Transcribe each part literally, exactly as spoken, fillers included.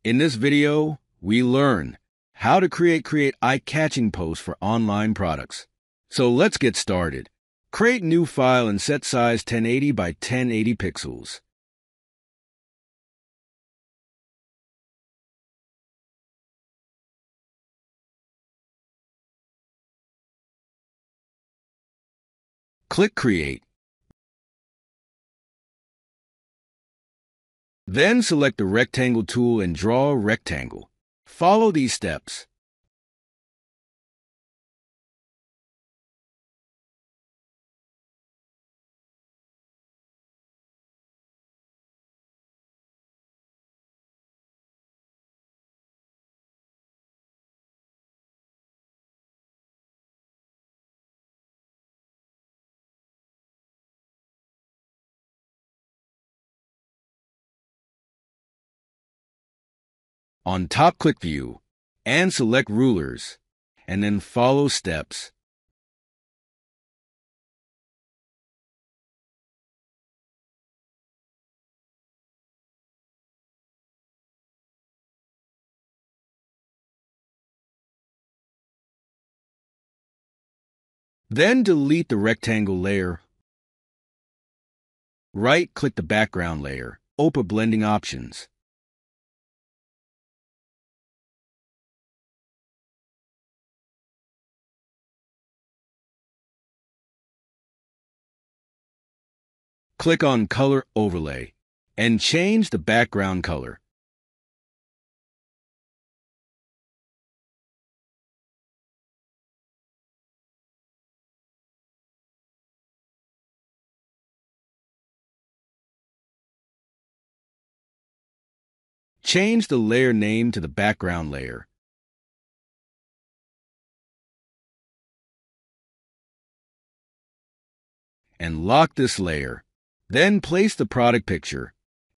In this video, we learn how to create create eye-catching posts for online products. So let's get started. Create new file and set size ten eighty by ten eighty pixels. Click Create. Then select the rectangle tool and draw a rectangle. Follow these steps. On top, click View and select Rulers, and then follow steps. Then delete the rectangle layer. Right-click the background layer. Open Blending Options. Click on Color Overlay and change the background color. Change the layer name to the background layer. And lock this layer. Then place the product picture.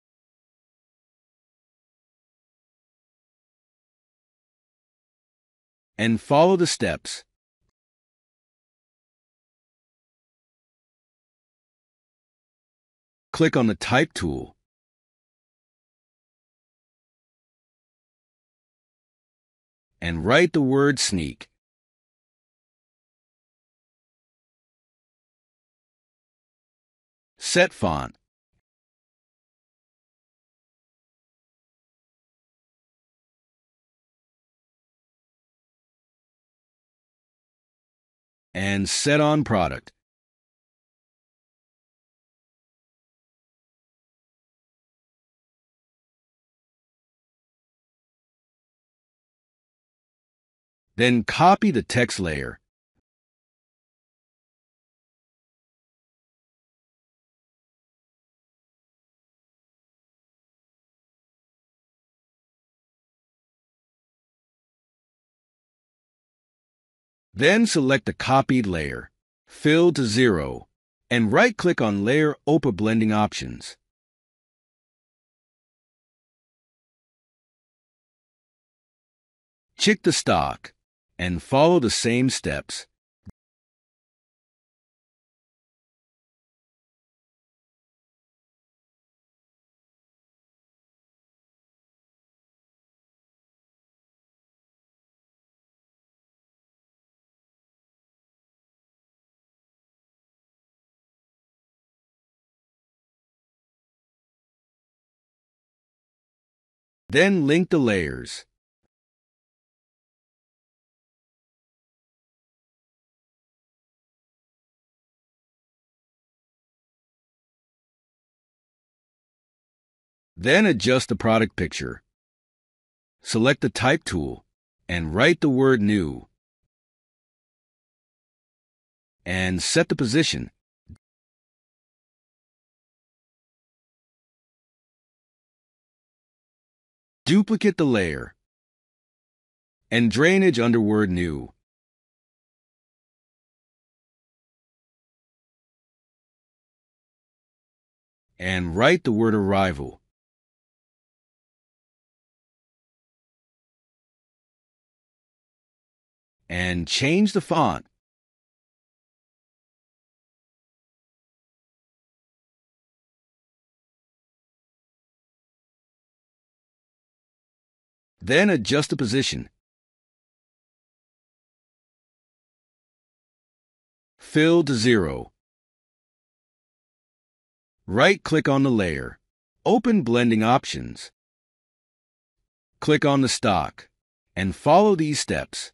And follow the steps. Click on the Type tool. And write the word Sneak. Set font. And set on product. Then copy the text layer. Then select the copied layer, fill to zero, and right-click on Layer, open Blending Options. Check the stock and follow the same steps. Then link the layers. Then adjust the product picture. Select the Type tool and write the word New. And set the position. Duplicate the layer. And drainage under word New. And write the word Arrival. And change the font. Then adjust the position. Fill to zero. Right-click on the layer. Open Blending Options. Click on the stock and follow these steps.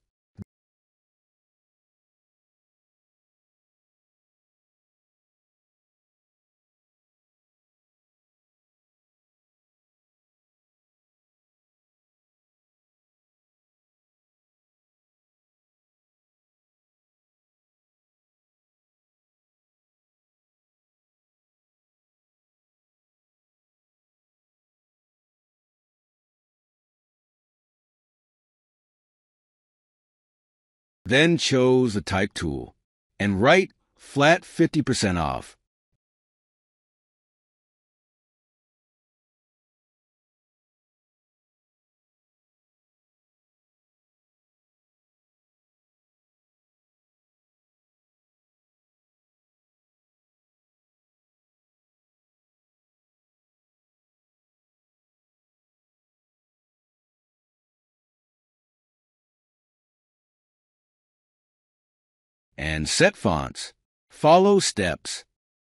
Then choose the Type tool and write flat fifty percent off. And set fonts. Follow steps.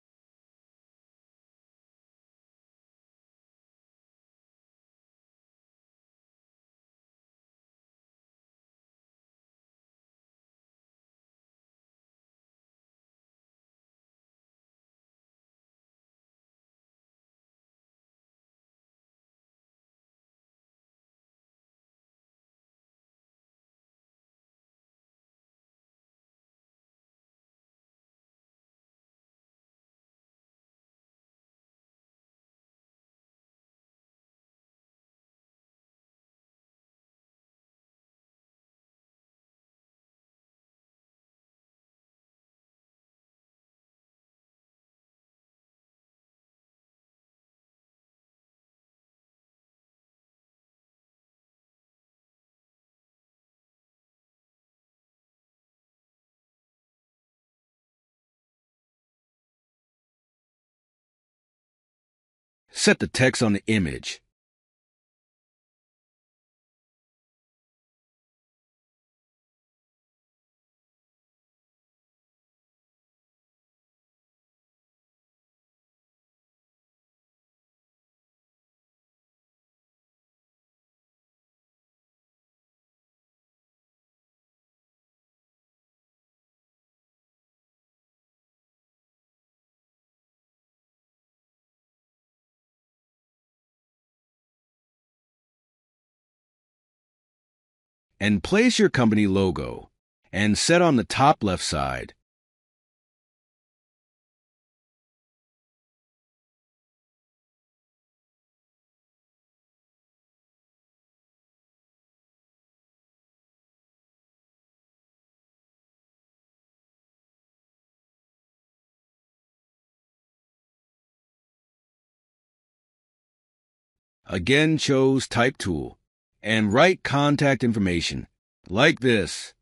Set the text on the image. And place your company logo and set on the top left side. Again, choose Type tool and write contact information like this.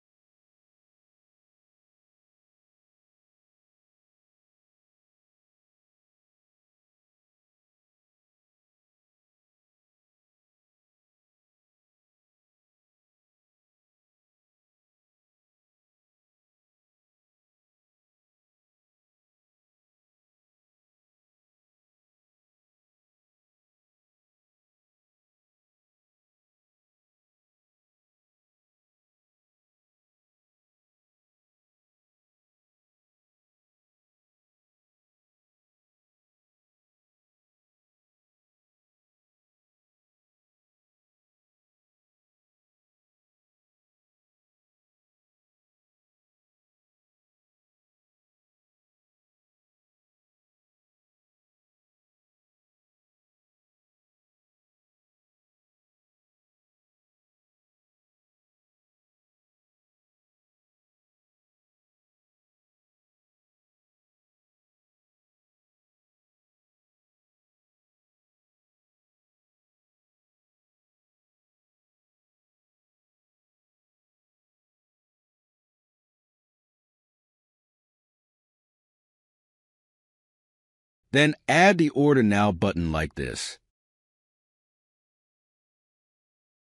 Then add the Order Now button like this.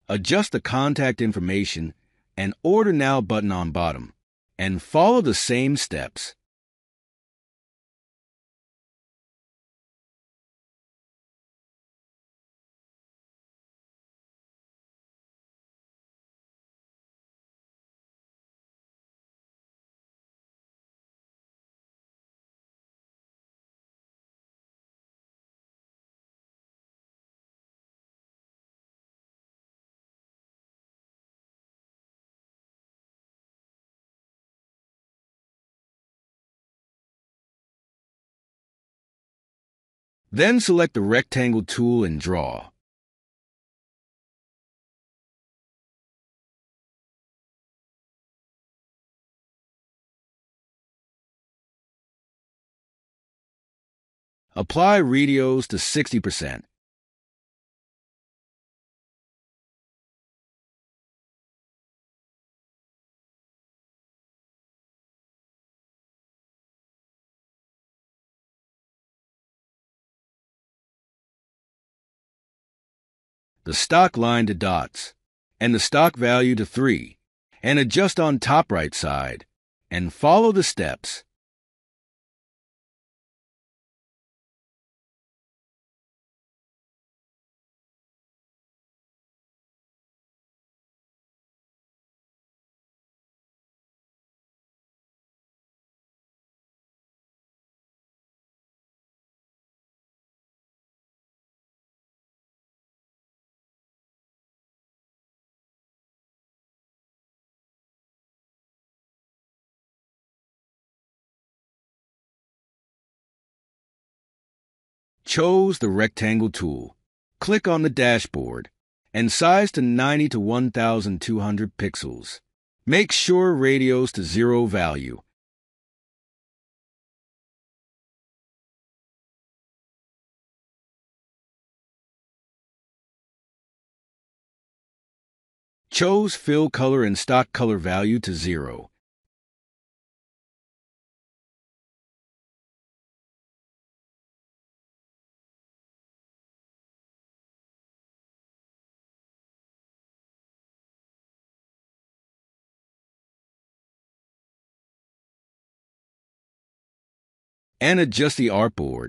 Adjust the contact information and Order Now button on bottom, and follow the same steps. Then select the rectangle tool and draw. Apply radios to sixty percent. The stock line to dots, and the stock value to three, and adjust on top right side, and follow the steps. Choose the rectangle tool. Click on the dashboard and size to ninety to one thousand two hundred pixels. Make sure radios to zero value. Choose fill color and stock color value to zero. And adjust the artboard.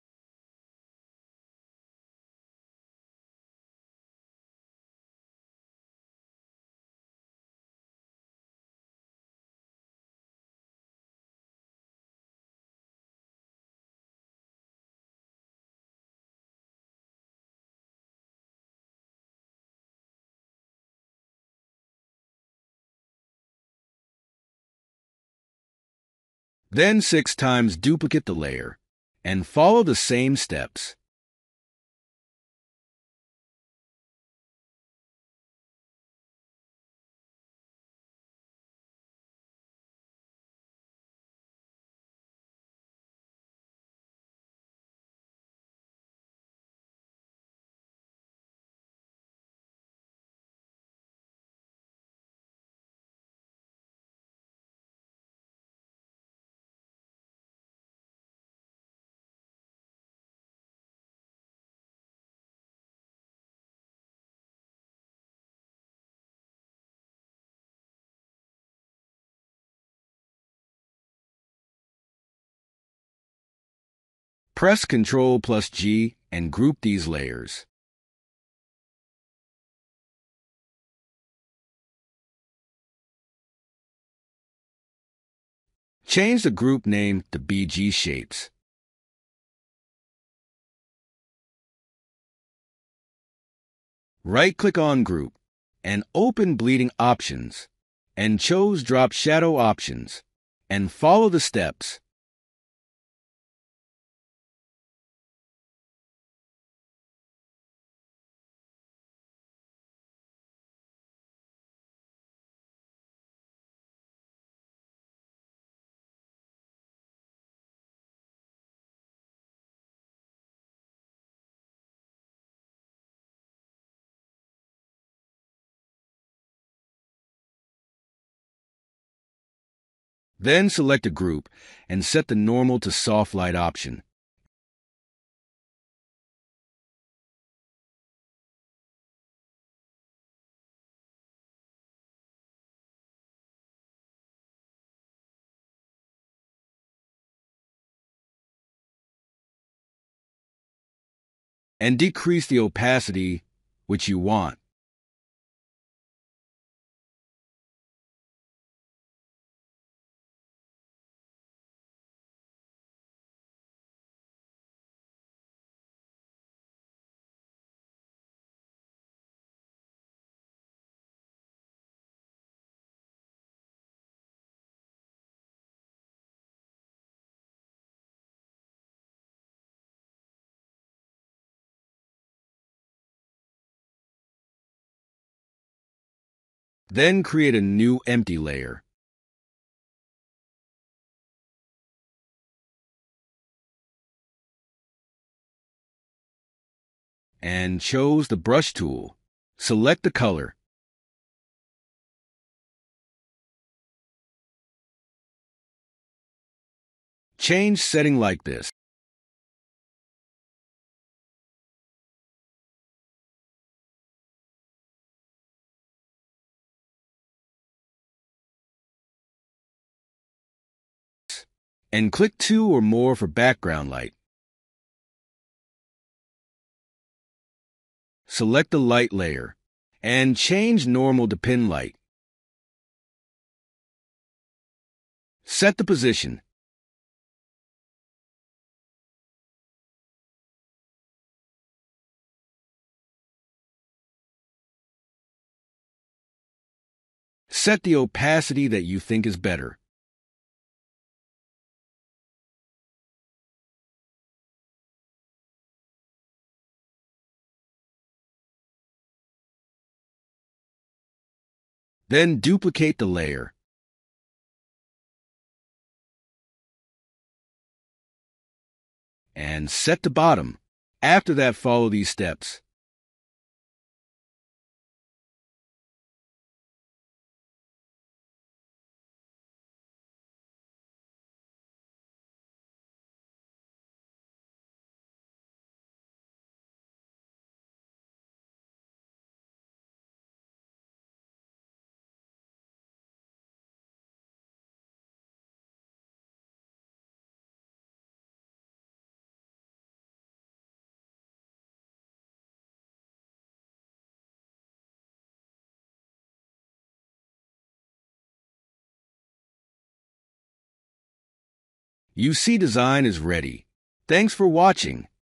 Then six times duplicate the layer and follow the same steps. Press Ctrl plus G and group these layers. Change the group name to B G Shapes. Right-click on Group and open Bleeding Options and choose Drop Shadow Options and follow the steps. Then select a group and set the normal to soft light option. and decrease the opacity which you want. Then create a new empty layer. And chose the brush tool. Select the color. Change setting like this. And click two or more for background light. Select the light layer and change normal to pin light. Set the position. Set the opacity that you think is better. Then duplicate the layer. And set the bottom. After that, follow these steps. You see design is ready. Thanks for watching.